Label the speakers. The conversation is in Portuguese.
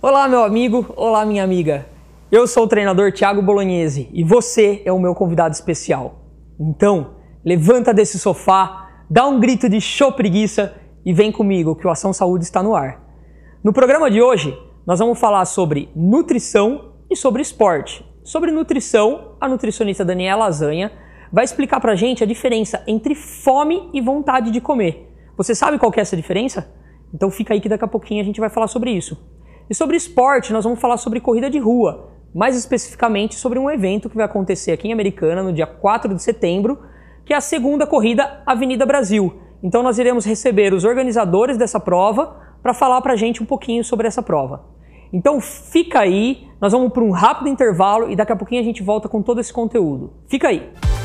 Speaker 1: Olá, meu amigo, olá, minha amiga. Eu sou o treinador Thiago Bolognese e você é o meu convidado especial. Então, levanta desse sofá, dá um grito de show preguiça e vem comigo que o Ação Saúde está no ar. No programa de hoje, nós vamos falar sobre nutrição e sobre esporte. Sobre nutrição, a nutricionista Daniela Azanha vai explicar pra gente a diferença entre fome e vontade de comer. Você sabe qual que é essa diferença? Então fica aí que daqui a pouquinho a gente vai falar sobre isso. E sobre esporte, nós vamos falar sobre corrida de rua, mais especificamente sobre um evento que vai acontecer aqui em Americana no dia 4 de setembro, que é a segunda corrida Avenida Brasil. Então nós iremos receber os organizadores dessa prova para falar pra gente um pouquinho sobre essa prova. Então fica aí, nós vamos para um rápido intervalo e daqui a pouquinho a gente volta com todo esse conteúdo. Fica aí!